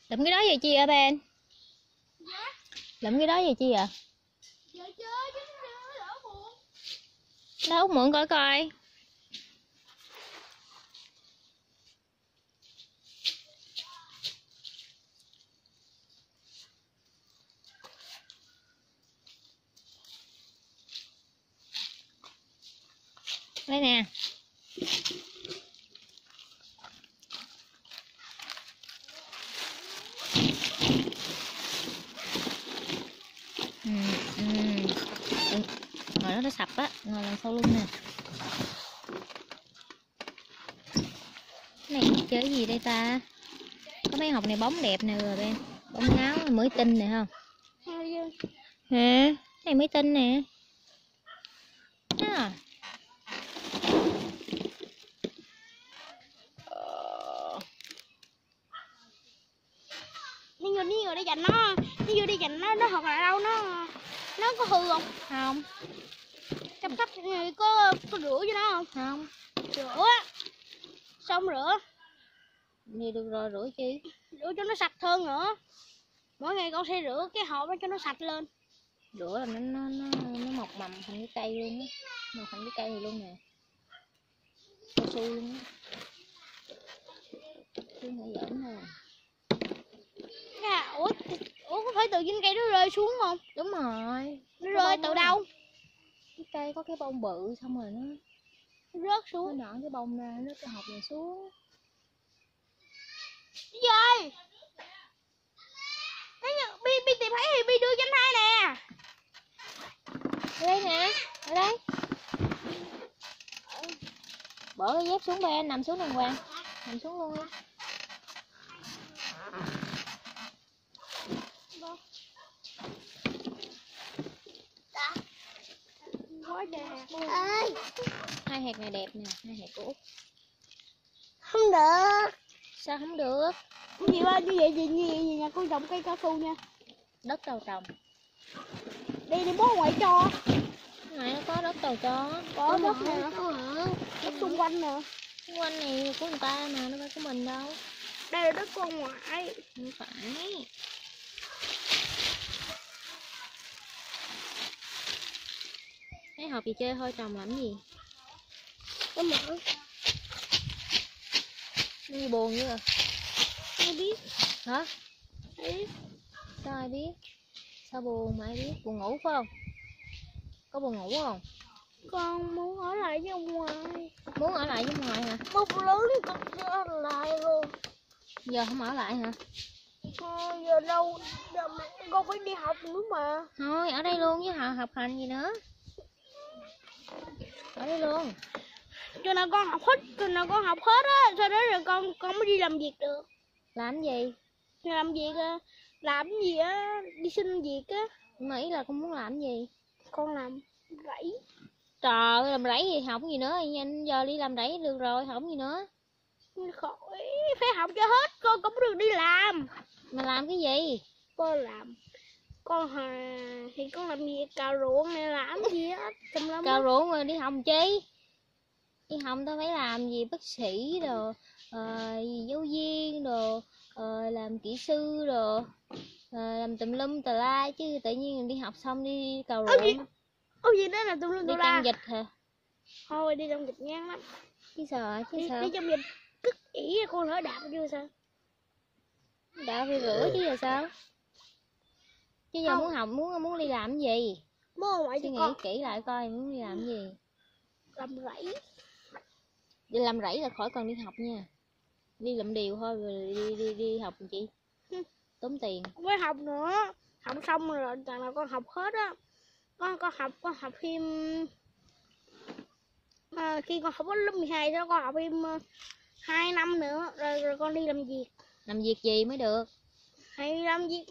Lụm cái đó về chi hả Ben? Dạ. Lụm cái đó về chi ạ? Dạ chơi chứ đỡ buồn. Đâu Út mượn coi coi. Đây nè. Ngồi nó sập á, ngồi lần sau luôn nè. Cái này chơi gì đây ta? Có mấy hộp này bóng đẹp nè rồi Ben. Bóng ngáo mới tinh này không? Hả? Này mới tinh nè. À. Ní người đi dành nó, ní vừa đi dành nó hoặc là đâu nó có hư không? Không. Cắp có rửa cho nó không? Không. Rửa á. Xong rửa. Thì được rồi, rửa chi? Rửa cho nó sạch hơn nữa. Mỗi ngày con sẽ rửa cái hộp đó cho nó sạch lên. Rửa là nó mọc mầm thành cái cây luôn á. Mọc thành cái cây này luôn nè. Cao su luôn á. Chứ không phải giỡn thôi. Ủa có phải từ trên cây nó rơi xuống không? Đúng rồi. Nó rơi từ đâu? Cái cây có cái bông bự xong rồi nó rớt xuống. Nó nõn cái bông ra, nó cái hộp này xuống. Gì? Bi tìm thấy thì Bi đưa cho anh hai nè. Ở đây nè, ở đây. Bỏ cái dép xuống Ben, nằm xuống đàng hoàng. Nằm xuống luôn đi. Quá đẹp. Ơi. Hai hạt này đẹp nè, hai hạt của Út. Không được. Sao không được? Gì ba như vậy gì nhà con trồng cây cao su nha. Đất đâu trồng? Đi bố ngoại cho. Ngoại nó có đất đâu cho. Có đất nè. Có hả? Đất xung quanh nè. Xung quanh này của người ta mà, nó phải của mình đâu. Đây là đất con ngoại. Không phải. Thấy hộp gì chơi thôi, trồng làm gì? Có mở. Nó buồn dữ à? Ai biết. Hả? Biết. Sao ai biết? Sao buồn mà ai biết? Buồn ngủ phải không? Có buồn ngủ không? Con muốn ở lại với ông ngoại. Muốn ở lại với ông ngoại hả? Một lớn con sẽ ở lại luôn. Giờ không ở lại hả? Thôi giờ đâu, giờ con phải đi học nữa mà. Thôi ở đây luôn với họ học hành gì nữa. Ở đây luôn. Cho nên con học hết á, sau đó rồi con mới đi làm việc được. Làm gì? Làm việc làm gì á, đi xin việc á. Nhưng mà ý là con muốn làm gì? Con làm rẫy. Trời ơi, làm rẫy gì học gì nữa, nhanh giờ đi làm rẫy được rồi, học gì nữa? Khỏi, phải học cho hết, con cũng được đi làm. Mà làm cái gì? Con làm, thì con làm việc cào ruộng này, làm gì á, cào ruộng rồi đi học chi? Đi học tao phải làm gì bác sĩ đồ, gì giáo viên đồ, làm kỹ sư đồ, làm tùm lum tà la, chứ tự nhiên đi học xong đi cào ruộng. Gì đó là tùm lum tà la? Đi trang dịch hả? Thôi đi trong dịch ngán lắm. Chứ sao? Đi trong dịch cứt ỉ con lỡ đạp chưa sao? Đạp thì rửa chứ giờ sao? Chứ giờ muốn học, muốn đi làm cái gì? Bố ngoại suy nghĩ kỹ lại coi muốn đi làm cái gì. Làm rẫy. Đi làm rẫy là khỏi cần đi học nha. Đi lụm điều thôi rồi đi học chị. Tốn tiền. Không phải học nữa. Học xong rồi thằng nào con học hết á. Con học thêm khi con học đến lớp 12 đó con học thêm 2 năm nữa rồi con đi làm việc. Làm việc gì mới được? Hay làm việc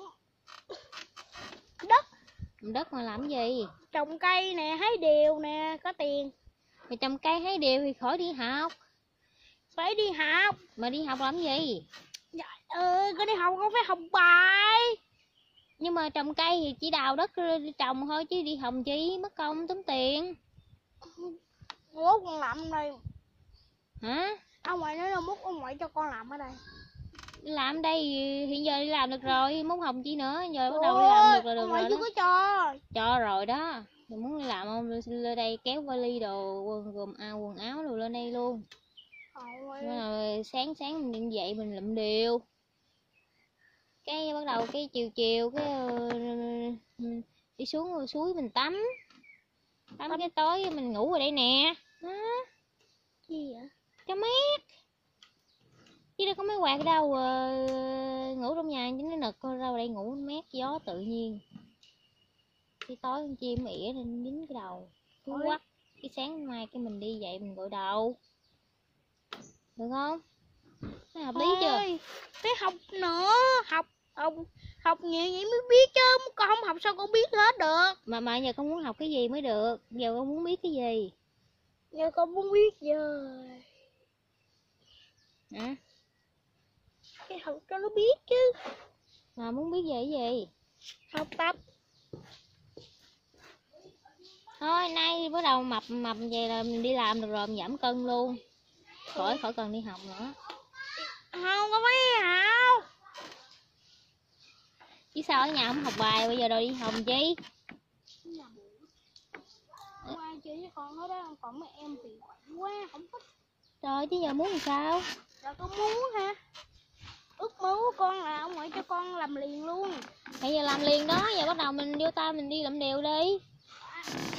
đất. Làm đất mà làm gì? Trồng cây nè, hái điều nè, có tiền. Thì trồng cây hái điều thì khỏi đi học. Phải đi học. Mà đi học làm gì? Con đi học con phải học bài. Nhưng mà trồng cây thì chỉ đào đất đi trồng thôi chứ đi học chi, mất công tốn tiền. Bố con làm ở đây. Hả? Ông ngoại nói là bố ông ngoại cho con làm ở đây. Đi làm đây hiện giờ đi làm được rồi, muốn học chi nữa, giờ bắt đầu đi làm được là được ngoại rồi chưa đó. có Cho rồi đó. Mày muốn đi làm không? Lên đây kéo vali đồ gồm quần áo đồ lên đây luôn. Rồi sáng sáng mình dậy mình lụm đều. Cái bắt đầu cái chiều chiều cái đi xuống suối mình tắm. Tắm cái tối mình ngủ ở đây nè. Đó. gì vậy? Cho mát. Chứ đâu có máy quạt đâu, ngủ trong nhà chứ nó nực, ra đây ngủ mát gió tự nhiên. Cái tối con chim ỉa nên dính cái đầu cứ quắc. Cái sáng mai cái mình đi dậy mình gội đầu, được không? Nó hợp lý chưa? Phải học nữa, học nhiều vậy mới biết chứ, con không học sao con biết hết được. Mà giờ con muốn học cái gì mới được? Giờ con muốn biết cái gì? Giờ con muốn biết giờ Hả? cái học cho nó biết chứ. Mà muốn biết về cái gì? Học tập. Thôi nay bắt đầu mập vậy là mình đi làm được rồi, mình giảm cân luôn, khỏi cần đi học nữa. Không có phải học. Chứ sao ở nhà không học bài, bây giờ đòi đi học chi? Không ai chơi với con hết á, còn mấy em thì quá không thích. Trời chứ giờ muốn làm sao? Giờ con muốn hả? Ước mơ của con là ông ngoại cho con làm liền luôn. Bây giờ làm liền đó, giờ bắt đầu mình vô tay mình đi làm đều đi.